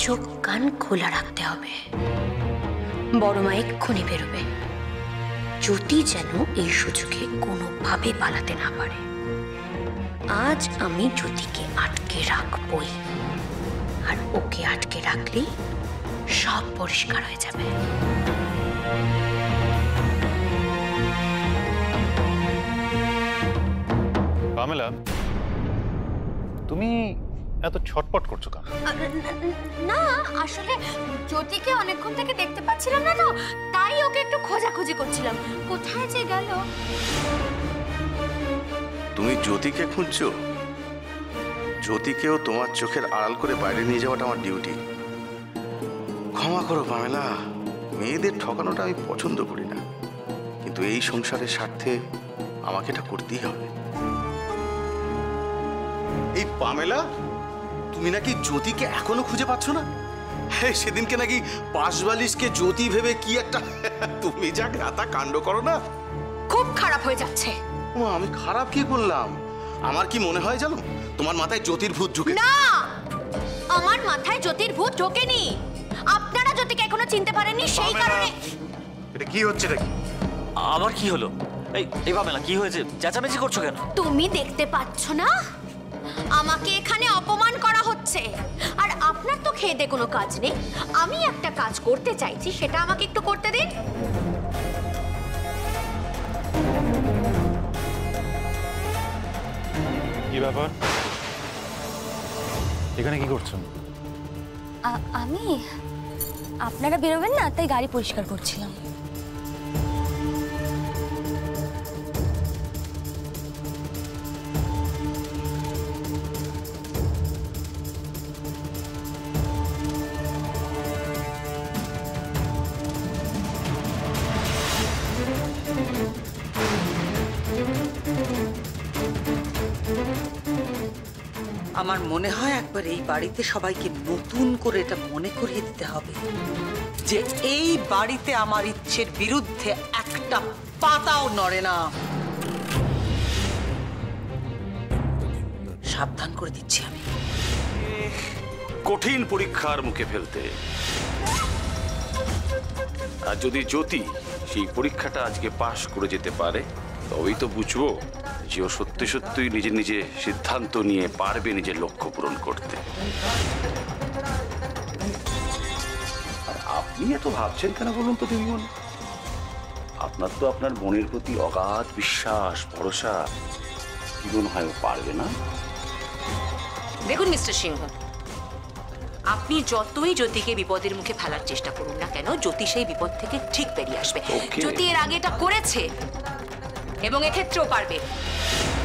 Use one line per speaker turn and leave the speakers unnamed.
চোখ কান খোলা রাখতে হবে। বড় মা এক্ষুনি বেরোবে। জ্যোতি যেন এই সুযোগে কোনোভাবে পালাতে না পারে। আজ আমি জ্যোতিকে আটকে রাখবই, আর ওকে আটকে রাখলেই সব পরিষ্কার হয়ে যাবে।
পামেলা, তুমি এত ছটপট করছো কেন?
না, আসলে জ্যোতিকে অনেকক্ষণ থেকে দেখতে পাচ্ছিলাম না, তো তাই ওকে একটু খোঁজাখুঁজি করছিলাম, কোথায় যে গেল।
তুমি জ্যোতিকে খুঁজছো? জ্যোতিকেও তোমার চোখের আড়াল করে বাইরে নিয়ে যাওয়াটা আমার ডিউটি। ক্ষমা করো পামেলা, মেয়েদের ঠকানোটা আমি পছন্দ করি না, কিন্তু এই সংসারের স্বার্থে আমাকে এটা করতেই হবে।
এই পামেলা, তুমি নাকি জ্যোতিকে এখনো খুঁজে পাচ্ছ না? সেদিনকে নাকি পাশবালিশকে জ্যোতি ভেবে কি একটা তুমি যা গাতা কাণ্ড করো না,
খুব খারাপ হয়ে যাচ্ছে।
আমি খারাপ কি করলাম? আমার কি মনে হয় জানো, তোমার মাথায় জ্যোতির ভূত ঢুকে।
না, আমার মাথায় জ্যোতির ভূত ঢোকেনি। আপনারা জ্যোতিকে এখনো চিনতে পারেননি, সেই কারণে।
এটা কি হচ্ছে নাকি?
আবার কি হলো? এই পামেলা, কি হয়েছে? চেঁচামেচি করছো কেন?
তুমি দেখতে পাচ্ছ না আমাকে এখানে অপমান করা হচ্ছে? আর আপনার তো খেয়ে দে কোনো কাজ নেই। আমি একটা কাজ করতে চাইছি, সেটা আমাকে একটু করতে দিন।
কি ব্যাপার? এখানে কি করছেন?
আমি, আপনারা বেরোবেন না, তাই গাড়ি পরিষ্কার করছিলাম।
আমার মনে হয় একবার এই বাড়িতে সবাইকে নতুন করে এটা মনে করিয়ে দিতে হবে যে এই বাড়িতে আমার ইচ্ছের বিরুদ্ধে একটা পাতাও নড়ে না। সাবধান করে দিচ্ছি আমি।
কঠিন পরীক্ষার মুখে ফেলতে, আর যদি জ্যোতি সেই পরীক্ষাটা আজকে পাশ করে যেতে পারে, তবেই তো বুঝবো যে ও সত্যি সত্যি নিজে নিজে সিদ্ধান্ত নিয়ে পারবে নিজের লক্ষ্য পূরণ করতে। আর আপনি এত ভাবছেন কেন বলুন তো দিদিমণি? আপনার তো আপনার বোনের প্রতি অগাধ বিশ্বাস, ভরসা। কি মনে হয় ও পারবে না?
দেখুন মিস্টার সিংহ, আপনি যতই জ্যোতিকে বিপদের মুখে ফেলার চেষ্টা করুন না কেন, জ্যোতি সেই বিপদ থেকে ঠিক বেরিয়ে আসবে। জ্যোতি এর আগে এটা করেছে এবং এক্ষেত্রেও পারবে।